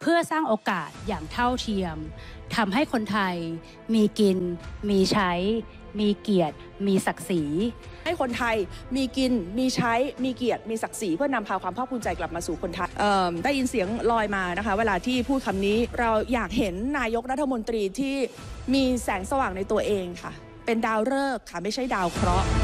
พื่อสร้างโอกาสอย่างเท่าเทียมทำให้คนไทยมีกินมีใช้มีเกียรติมีศักดิ์ศรีให้คนไทยมีกินมีใช้มีเกียรติมีศักดิ์ศรีเพื่อนำพาความภาคภูมิใจกลับมาสู่คนไทยได้ยินเสียงลอยมานะคะเวลาที่พูดคำนี้เราอยากเห็นนายกรัฐมนตรีที่มีแสงสว่างในตัวเองค่ะเป็นดาวฤกษ์ค่ะไม่ใช่ดาวเคราะห์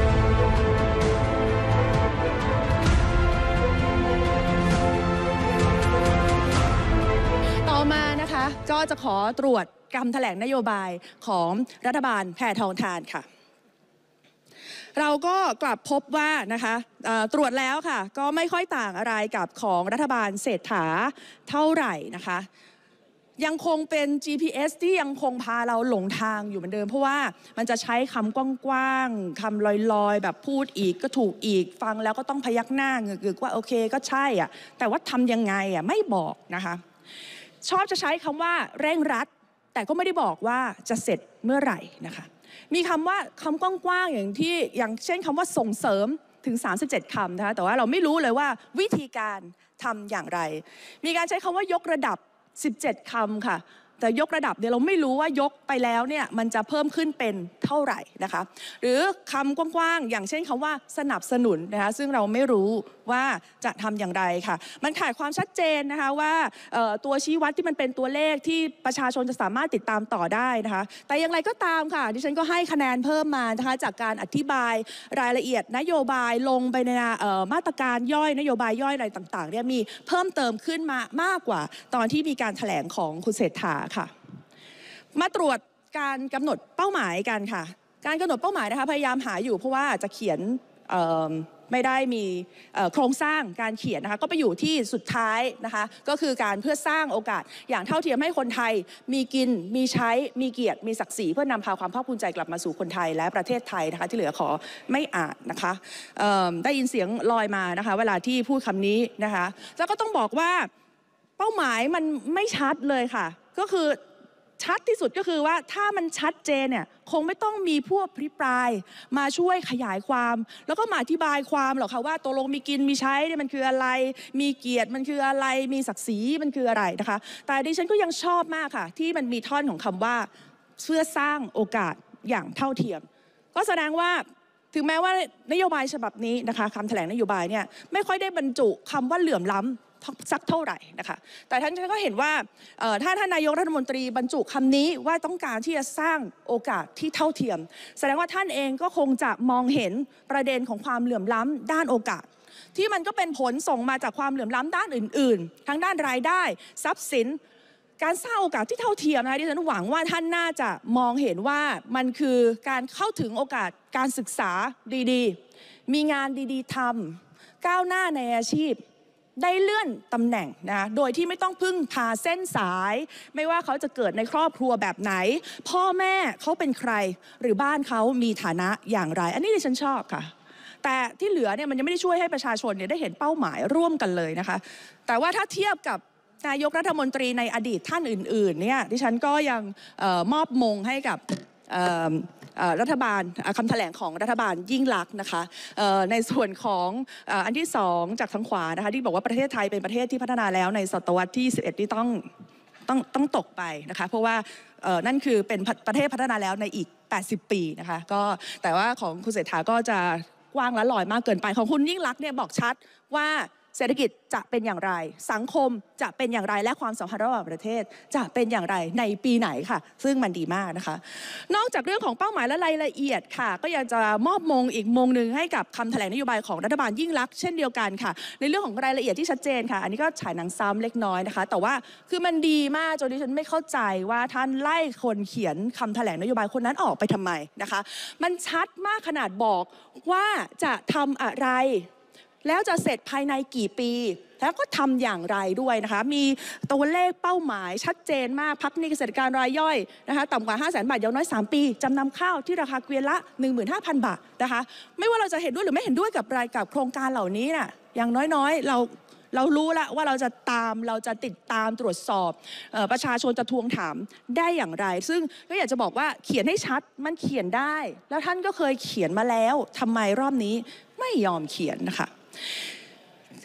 ต่อมานะคะก็จะขอตรวจคำแถลงนโยบายของรัฐบาลแพทองธารค่ะเราก็กลับพบว่านะคะตรวจแล้วค่ะก็ไม่ค่อยต่างอะไรกับของรัฐบาลเศรษฐาเท่าไหร่นะคะยังคงเป็น GPS ที่ยังคงพาเราหลงทางอยู่เหมือนเดิมเพราะว่ามันจะใช้คำกว้างๆคำลอยๆแบบพูดอีกก็ถูกอีกฟังแล้วก็ต้องพยักหน้าเงือกๆว่าโอเคก็ใช่อ่ะแต่ว่าทำยังไงอ่ะไม่บอกนะคะชอบจะใช้คำว่าเร่งรัดแต่ก็ไม่ได้บอกว่าจะเสร็จเมื่อไหร่นะคะมีคำว่าคำกว้างๆอย่างเช่นคำว่าส่งเสริมถึง37คำนะคะแต่ว่าเราไม่รู้เลยว่าวิธีการทำอย่างไรมีการใช้คำว่ายกระดับ17คำค่ะแต่ยกระดับเนี่ยเราไม่รู้ว่ายกไปแล้วเนี่ยมันจะเพิ่มขึ้นเป็นเท่าไหร่นะคะหรือคำกว้างๆอย่างเช่นคำว่าสนับสนุนนะคะซึ่งเราไม่รู้ว่าจะทำอย่างไรค่ะมันขาดความชัดเจนนะคะว่าตัวชี้วัดที่มันเป็นตัวเลขที่ประชาชนจะสามารถติดตามต่อได้นะคะแต่อย่างไรก็ตามค่ะดิฉันก็ให้คะแนนเพิ่มมานะคะจากการอธิบายรายละเอียดนโยบายลงไปในมาตรการย่อยนโยบายย่อยอะไรต่างๆเนี่ยมีเพิ่มเติมขึ้นมามากกว่าตอนที่มีการแถลงของคุณเศรษฐาค่ะมาตรวจการกำหนดเป้าหมายกันค่ะการกำหนดเป้าหมายนะคะพยายามหาอยู่เพราะว่าจะเขียนไม่ได้มีโครงสร้างการเขียนนะคะก็ไปอยู่ที่สุดท้ายนะคะก็คือการเพื่อสร้างโอกาสอย่างเท่าเทียมให้คนไทยมีกินมีใช้มีเกียรติมีศักดิ์ศรีเพื่อนำพาความภาคภูมิใจกลับมาสู่คนไทยและประเทศไทยนะคะที่เหลือขอไม่อ่านนะคะได้ยินเสียงลอยมานะคะเวลาที่พูดคำนี้นะคะแล้วก็ต้องบอกว่าเป้าหมายมันไม่ชัดเลยค่ะก็คือชัดที่สุดก็คือว่าถ้ามันชัดเจนเนี่ยคงไม่ต้องมีผู้อภิปรายมาช่วยขยายความแล้วก็มาอธิบายความหรอกค่ะว่าตกลงมีกินมีใช้เนี่ยมันคืออะไรมีเกียรติมันคืออะไรมีศักดิ์ศรีมันคืออะไรนะคะแต่ดิฉันก็ยังชอบมากค่ะที่มันมีท่อนของคำว่าเพื่อสร้างโอกาสอย่างเท่าเทียมก็แสดงว่าถึงแม้ว่านโยบายฉบับนี้นะคะคำแถลงนโยบายเนี่ยไม่ค่อยได้บรรจุคำว่าเหลื่อมล้ำสักเท่าไหร่นะคะแต่ท่านก็เห็นว่าถ้าท่านนายกรัฐมนตรีบรรจุคำนี้ว่าต้องการที่จะสร้างโอกาสที่เท่าเทียมแสดงว่าท่านเองก็คงจะมองเห็นประเด็นของความเหลื่อมล้ำด้านโอกาสที่มันก็เป็นผลส่งมาจากความเหลื่อมล้ำด้านอื่นๆทั้งด้านรายได้ทรัพย์สินการสร้างโอกาสที่เท่าเทียมนะคะที่ฉันหวังว่าท่านน่าจะมองเห็นว่ามันคือการเข้าถึงโอกาสการศึกษาดีๆมีงานดีๆทำก้าวหน้าในอาชีพได้เลื่อนตำแหน่งนะโดยที่ไม่ต้องพึ่งพาเส้นสายไม่ว่าเขาจะเกิดในครอบครัวแบบไหนพ่อแม่เขาเป็นใครหรือบ้านเขามีฐานะอย่างไรอันนี้ดิฉันชอบค่ะแต่ที่เหลือเนี่ยมันยังไม่ได้ช่วยให้ประชาชนเนี่ยได้เห็นเป้าหมายร่วมกันเลยนะคะแต่ว่าถ้าเทียบกับนายกรัฐมนตรีในอดีตท่านอื่นๆเนี่ยดิฉันก็ยังมอบมงให้กับรัฐบาลคำแถลงของรัฐบาลยิ่งลักษณ์นะคะในส่วนของอันที่2จากทางขวานะคะที่บอกว่าประเทศไทยเป็นประเทศที่พัฒนาแล้วในศตวรรษที่11ที่ต้องตกไปนะคะเพราะว่านั่นคือเป็นประเทศพัฒนาแล้วในอีก80ปีนะคะก็แต่ว่าของคุณเศรษฐาก็จะกว้างและลอยมากเกินไปของคุณยิ่งลักษณ์เนี่ยบอกชัดว่าเศรษฐกิจจะเป็นอย่างไรสังคมจะเป็นอย่างไรและความสัมพันธ์ระหว่างประเทศจะเป็นอย่างไรในปีไหนค่ะซึ่งมันดีมากนะคะนอกจากเรื่องของเป้าหมายและรายละเอียดค่ะก็ยังจะมอบมงอีกมงหนึ่งให้กับคำแถลงนโยบายของรัฐบาลยิ่งลักษณ์เช่นเดียวกันค่ะในเรื่องของรายละเอียดที่ชัดเจนค่ะอันนี้ก็ฉายหนังซ้ำเล็กน้อยนะคะแต่ว่าคือมันดีมากจนดิฉันไม่เข้าใจว่าท่านไล่คนเขียนคำแถลงนโยบายคนนั้นออกไปทำไมนะคะมันชัดมากขนาดบอกว่าจะทำอะไรแล้วจะเสร็จภายในกี่ปีแล้วก็ทำอย่างไรด้วยนะคะมีตัวเลขเป้าหมายชัดเจนมากพักหนี้เกษตรกรรายย่อยนะคะต่ำกว่า 500,000 บาทอย่างน้อย3ปีจำนำข้าวที่ราคาเกวียนละ 15,000 บาทนะคะไม่ว่าเราจะเห็นด้วยหรือไม่เห็นด้วยกับโครงการเหล่านี้น่ะอย่างน้อยๆเรารู้แล้วว่าเราจะติดตามตรวจสอบประชาชนจะทวงถามได้อย่างไรซึ่งก็อยากจะบอกว่าเขียนให้ชัดมันเขียนได้แล้วท่านก็เคยเขียนมาแล้วทำไมรอบนี้ไม่ยอมเขียนนะคะ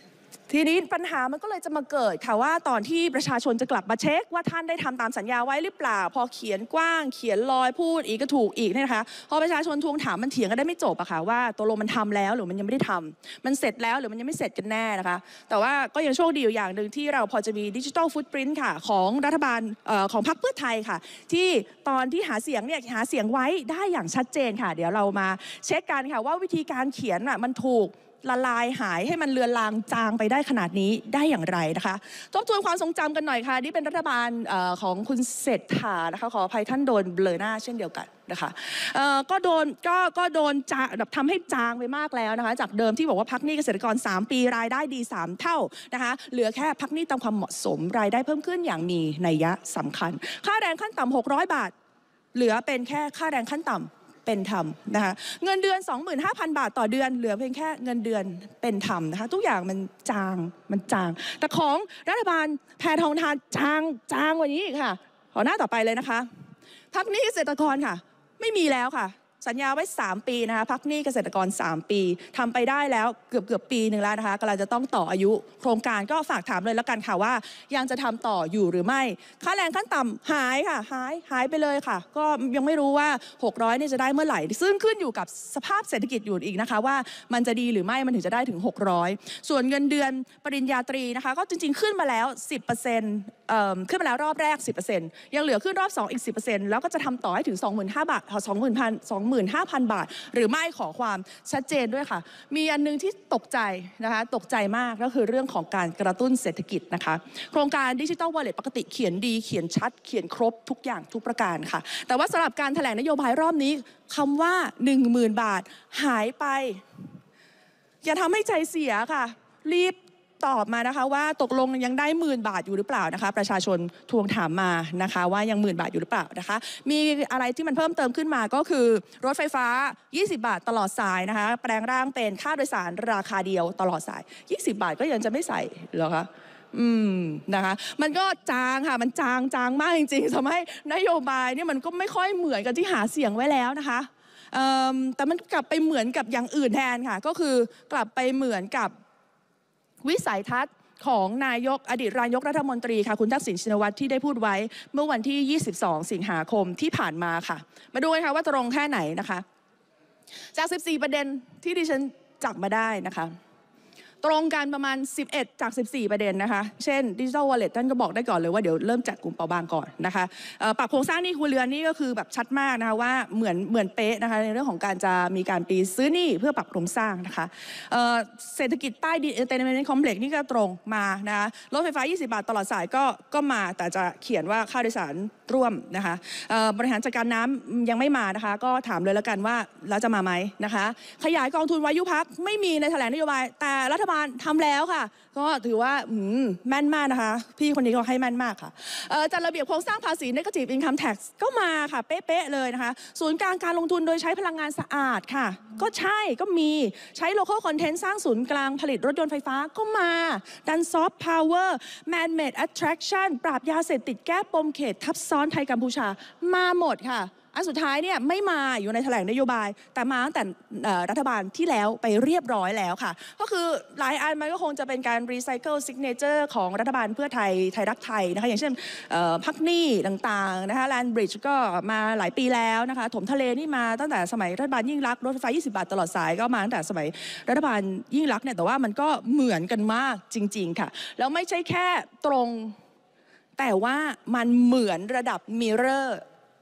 ทีนี้ปัญหามันก็เลยจะมาเกิดค่ะว่าตอนที่ประชาชนจะกลับมาเช็คว่าท่านได้ทำตามสัญญาไว้หรือเปล่าพอเขียนกว้างเขียนลอยพูดอีกก็ถูกอีกเนี่ยนะคะพอประชาชนทวงถามมันเถียงกันได้ไม่จบอะค่ะว่าตกลงมันทำแล้วหรือมันยังไม่ได้ทำมันเสร็จแล้วหรือมันยังไม่เสร็จกันแน่นะคะแต่ว่าก็ยังโชคดีอยู่อย่างหนึ่งที่เราพอจะมีดิจิทัลฟุตปรินท์ค่ะของรัฐบาลของพรรคเพื่อไทยค่ะที่ตอนที่หาเสียงเนี่ยหาเสียงไว้ได้อย่างชัดเจนค่ะเดี๋ยวเรามาเช็คกันค่ะว่าวิธีการเขียนมันถูกละลายหายให้มันเลือนลางจางไปได้ขนาดนี้ได้อย่างไรนะคะทบทวนความทรงจำกันหน่อยค่ะนี่เป็นรัฐบาลของคุณเศรษฐานะคะขออภัยท่านโดนเบลอหน้าเช่นเดียวกันนะคะก็โดนจางแบบทำให้จางไปมากแล้วนะคะจากเดิมที่บอกว่าพักหนี้เกษตรกร3 ปีรายได้ดี3 เท่านะคะเหลือแค่พักหนี้ตามความเหมาะสมรายได้เพิ่มขึ้นอย่างมีนัยยะสำคัญค่าแรงขั้นต่ำ600 บาทเหลือเป็นแค่ค่าแรงขั้นต่ำเป็นธรรมนะคะเงินเดือน 25,000 บาทต่อเดือนเหลือเพียงแค่เงินเดือนเป็นธรรมนะคะทุกอย่างมันจางแต่ของรัฐบาลแพทองทานจางกว่านี้อีกค่ะขอหน้าต่อไปเลยนะคะพักหนี้เกษตรกรค่ะไม่มีแล้วค่ะสัญญาไว้3 ปีนะคะพักหนี้เกษตรกร3 ปีทำไปได้แล้วเกือบปีหนึ่งแล้วนะคะกำลังจะต้องต่ออายุโครงการก็ฝากถามเลยแล้วกันค่ะว่ายังจะทำต่ออยู่หรือไม่ค่าแรงขั้นต่ำหายค่ะหายไปเลยค่ะก็ยังไม่รู้ว่า600นี่จะได้เมื่อไหร่ซึ่งขึ้นอยู่กับสภาพเศรษฐกิจอยู่อีกนะคะว่ามันจะดีหรือไม่มันถึงจะได้ถึง600ส่วนเงินเดือนปริญญาตรีนะคะก็จริงๆขึ้นมาแล้ว 10%ขึ้นมาแล้วรอบแรก 10% ยังเหลือขึ้นรอบ2อีก 10% แล้วก็จะทำต่อให้ถึง 25,000 บาท 25,000 บาทหรือไม่ขอความชัดเจนด้วยค่ะมีอันนึงที่ตกใจนะคะตกใจมากก็คือเรื่องของการกระตุ้นเศรษฐกิจนะคะโครงการดิจิทัลวอลเล็ตปกติเขียนดีเขียนชัดเขียนครบทุกอย่างทุกประการค่ะแต่ว่าสำหรับการแถลงนโยบายรอบนี้คำว่า 10,000 บาทหายไปอย่าทำให้ใจเสียค่ะรีบตอบมานะคะว่าตกลงยังได้10,000 บาทอยู่หรือเปล่านะคะประชาชนทวงถามมานะคะว่ายัง10,000 บาทอยู่หรือเปล่านะคะมีอะไรที่มันเพิ่มเติมขึ้นมาก็คือรถไฟฟ้า20 บาทตลอดสายนะคะแปลงร่างเป็นค่าโดยสารราคาเดียวตลอดสาย20 บาทก็ยังจะไม่ใส่เหรอคะนะคะมันก็จางค่ะมันจางมากจริงๆทำให้นโยบายนี่มันก็ไม่ค่อยเหมือนกับที่หาเสียงไว้แล้วนะคะแต่มันกลับไปเหมือนกับอย่างอื่นแทนค่ะก็คือกลับไปเหมือนกับวิสัยทัศน์ของอดีตนายกรัฐมนตรีค่ะคุณทักษิณชินวัตรที่ได้พูดไว้เมื่อวันที่ 22 สิงหาคมที่ผ่านมาค่ะมาดูกันค่ะว่าตรงแค่ไหนนะคะจาก 14 ประเด็นที่ดิฉันจับมาได้นะคะตรงกันประมาณ11 จาก 14 ประเด็นนะคะเช่นดิจิทัลวอลเล็ตท่านก็บอกได้ก่อนเลยว่าเดี๋ยวเริ่มจัดกลุ่มเปราะบางก่อนนะคะปรับโครงสร้างหนี้ครัวเรือนนี่ก็คือแบบชัดมากนะคะว่าเหมือนเป๊ะนะคะในเรื่องของการจะมีการปีซื้อหนี้เพื่อปรับโครงสร้างนะคะเศรษฐกิจใต้ดินEntertainment Complexนี่ก็ตรงมานะคะรถไฟฟ้า20 บาทตลอดสายก็มาแต่จะเขียนว่าค่าโดยสารร่วมนะคะบริหารจัดการน้ำยังไม่มานะคะก็ถามเลยแล้วกันว่าแล้วจะมาไหมนะคะขยายกองทุนวายุพักไม่มีในแถลงนโยบายแต่รัฐบาลทำแล้วค่ะก็ถือว่าแม่นมากนะคะพี่คนนี้ก็ให้แม่นมากค่ะจัดระเบียบโครงสร้างภาษี Negative Income Tax ก็มาค่ะเป๊ะๆเลยนะคะศูนย์กลางการลงทุนโดยใช้พลังงานสะอาดค่ะก็ใช่ก็มีใช้ Local Content สร้างศูนย์กลางผลิตรถยนต์ไฟฟ้าก็มาดัน Soft Power Man-made Attraction ปราบยาเสพติดแก้ปมเขตทับซ้อนไทยกัมพูชามาหมดค่ะอันสุดท้ายเนี่ยไม่มาอยู่ในแถลงนโยบายแต่มาตั้งแต่รัฐบาลที่แล้วไปเรียบร้อยแล้วค่ะก็คือหลายอันมันก็คงจะเป็นการรีไซเคิลซิกเนเจอร์ของรัฐบาลเพื่อไทยรักไทยนะคะอย่างเช่นพักหนี้ต่างๆนะคะแลนด์บริดจ์ก็มาหลายปีแล้วนะคะถมทะเลนี่มาตั้งแต่สมัยรัฐบาลยิ่งลักษณ์รถไฟฟ้า20 บาทตลอดสายก็มาตั้งแต่สมัยรัฐบาลยิ่งลักษณ์เนี่ยแต่ว่ามันก็เหมือนกันมากจริงๆค่ะแล้วไม่ใช่แค่ตรงแต่ว่ามันเหมือนระดับมิเรอร์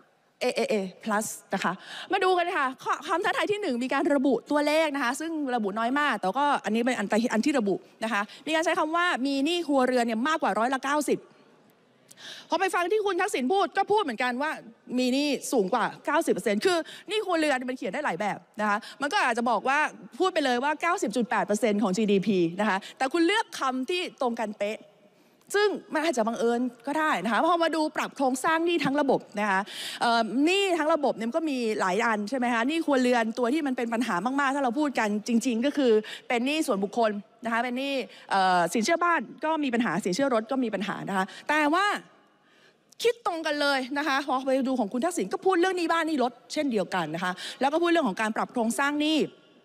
AAA plus นะคะมาดูกันค่ะคำท้าทายที่1มีการระบุตัวเลขนะคะซึ่งระบุน้อยมากแต่ก็อันนี้เป็นอันที่ระบุนะคะมีการใช้คำว่ามีหนี้ครัวเรือนเนี่ยมากกว่า90%พอไปฟังที่คุณทักษิณพูดก็พูดเหมือนกันว่ามีหนี้สูงกว่า 90% คือหนี้ครัวเรือนมันเขียนได้หลายแบบนะคะมันก็อาจจะบอกว่าพูดไปเลยว่า 90.8% ของ GDP นะคะแต่คุณเลือกคำที่ตรงกันเป๊ะซึ่งมันอาจจะบังเอิญก็ได้นะคะพอมาดูปรับโครงสร้างหนี้ทั้งระบบนะคะหนี้ทั้งระบบเนี่ยก็มีหลายอันใช่ไหมคะหนี้ครัวเรือนตัวที่มันเป็นปัญหามากๆถ้าเราพูดกันจริงๆก็คือเป็นหนี้ส่วนบุคคลนะคะเป็นหนี้สินเชื่อบ้านก็มีปัญหาสินเชื่อรถก็มีปัญหานะคะแต่ว่าคิดตรงกันเลยนะคะพอไปดูของคุณทักษิณก็พูดเรื่องหนี้บ้านหนี้รถเช่นเดียวกันนะคะแล้วก็พูดเรื่องของการปรับโครงสร้างหนี้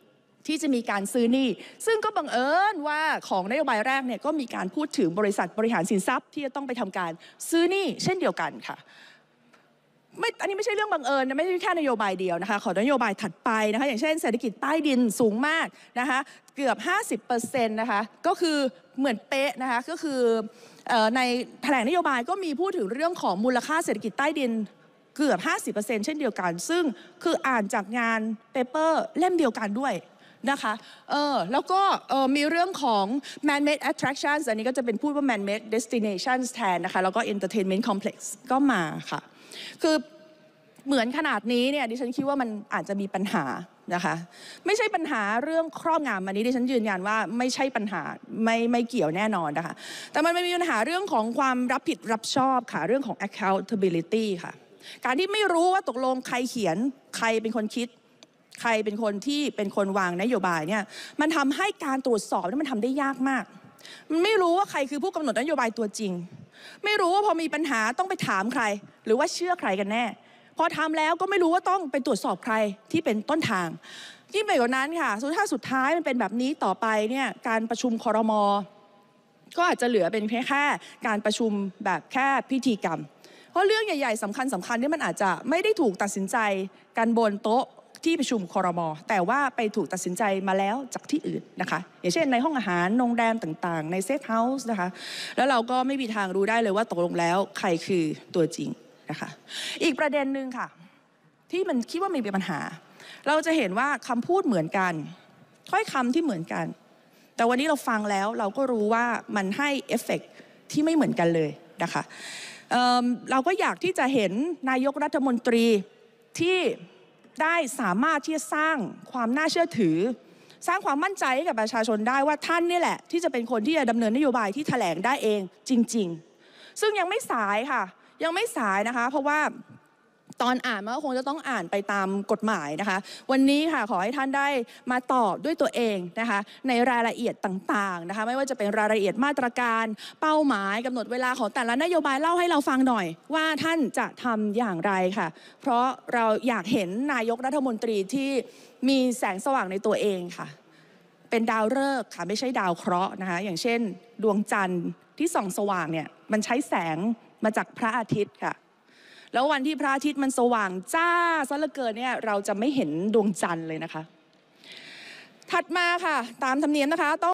ที่จะมีการซื้อหนี้ซึ่งก็บังเอิญว่าของนโยบายแรกเนี่ยก็มีการพูดถึงบริษัทบริหารสินทรัพย์ที่จะต้องไปทำการซื้อหนี้เช่นเดียวกันค่ะอันนี้ไม่ใช่เรื่องบังเอิญนะไม่ใช่แค่นโยบายเดียวนะคะขอนโยบายถัดไปนะคะอย่างเช่นเศรษฐกิจใต้ดินสูงมากนะคะเกือบ 50% นะคะก็คือเหมือนเป๊ะนะคะก็คือในแถลงนโยบายก็มีพูดถึงเรื่องของมูลค่าเศรษฐกิจใต้ดินเกือบ 50% เช่นเดียวกันซึ่งคืออ่านจากงานเปเปอร์เล่มเดียวกันด้วยนะคะแล้วก็มีเรื่องของ man-made attractions อันนี้ก็จะเป็นพูดว่า man-made destinations แทนนะคะแล้วก็ entertainment complex ก็มาค่ะคือเหมือนขนาดนี้เนี่ยดิฉันคิดว่ามันอาจจะมีปัญหานะคะไม่ใช่ปัญหาเรื่องครอบงำอันนี้ดิฉันยืนยันว่าไม่ใช่ปัญหาไม่เกี่ยวแน่นอนนะคะแต่มันมีปัญหาเรื่องของความรับผิดรับชอบค่ะเรื่องของ accountability ค่ะการที่ไม่รู้ว่าตกลงใครเขียนใครเป็นคนคิดใครเป็นคนที่เป็นคนวางนโยบายเนี่ยมันทำให้การตรวจสอบมันทำได้ยากมากมันไม่รู้ว่าใครคือผู้กำหนดนโยบายตัวจริงไม่รู้ว่าพอมีปัญหาต้องไปถามใครหรือว่าเชื่อใครกันแน่พอทำแล้วก็ไม่รู้ว่าต้องไปตรวจสอบใครที่เป็นต้นทางยิ่งไปกว่านั้นค่ะถ้าสุดท้ายมันเป็นแบบนี้ต่อไปเนี่ยการประชุมครม.ก็อาจจะเหลือเป็นแค่การประชุมแบบแค่พิธีกรรมเพราะเรื่องใหญ่ๆสำคัญนี่มันอาจจะไม่ได้ถูกตัดสินใจกันบนโต๊ะที่ประชุมครม.แต่ว่าไปถูกตัดสินใจมาแล้วจากที่อื่นนะคะอย่างเช่นในห้องอาหารโรงแรมต่างๆในเซฟเฮาส์นะคะแล้วเราก็ไม่มีทางรู้ได้เลยว่าตกลงแล้วใครคือตัวจริงนะคะอีกประเด็นหนึ่งค่ะที่มันคิดว่ามีปัญหาเราจะเห็นว่าคำพูดเหมือนกันถ้อยคำที่เหมือนกันแต่วันนี้เราฟังแล้วเราก็รู้ว่ามันให้เอฟเฟกต์ที่ไม่เหมือนกันเลยนะคะเราก็อยากที่จะเห็นนายกรัฐมนตรีที่ได้สามารถที่จะสร้างความน่าเชื่อถือสร้างความมั่นใจให้กับประชาชนได้ว่าท่านนี่แหละที่จะเป็นคนที่จะดำเนินนโยบายที่แถลงได้เองจริงๆซึ่งยังไม่สายค่ะยังไม่สายนะคะเพราะว่าตอนอ่านมันก็คงจะต้องอ่านไปตามกฎหมายนะคะวันนี้ค่ะขอให้ท่านได้มาตอบด้วยตัวเองนะคะในรายละเอียดต่างๆนะคะไม่ว่าจะเป็นรายละเอียดมาตรการเป้าหมายกำหนดเวลาของแต่ละนโยบายเล่าให้เราฟังหน่อยว่าท่านจะทำอย่างไรค่ะเพราะเราอยากเห็นนายกรัฐมนตรีที่มีแสงสว่างในตัวเองค่ะเป็นดาวฤกษ์ค่ะไม่ใช่ดาวเคราะห์นะคะอย่างเช่นดวงจันทร์ที่ส่องสว่างเนี่ยมันใช้แสงมาจากพระอาทิตย์ค่ะแล้ววันที่พระอาทิตย์มันสว่างจ้าซะเหลือเกินเนี่ยเราจะไม่เห็นดวงจันทร์เลยนะคะถัดมาค่ะตามธรรมเนียมนะคะ